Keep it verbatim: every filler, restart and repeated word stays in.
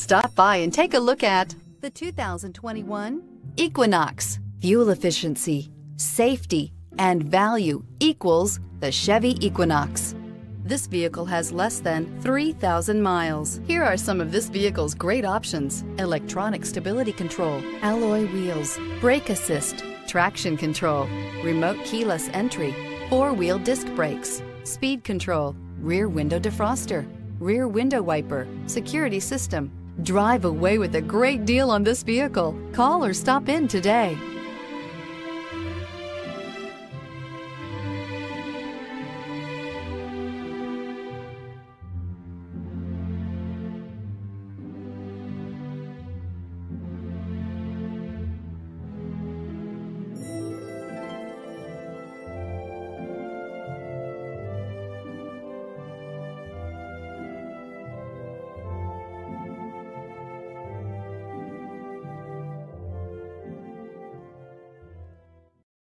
Stop by and take a look at the two thousand twenty-one Equinox. Fuel efficiency, safety, and value equals the Chevy Equinox. This vehicle has less than three thousand miles. Here are some of this vehicle's great options: electronic stability control, alloy wheels, brake assist, traction control, remote keyless entry, four-wheel disc brakes, speed control, rear window defroster, rear window wiper, security system. Drive away with a great deal on this vehicle. Call or stop in today.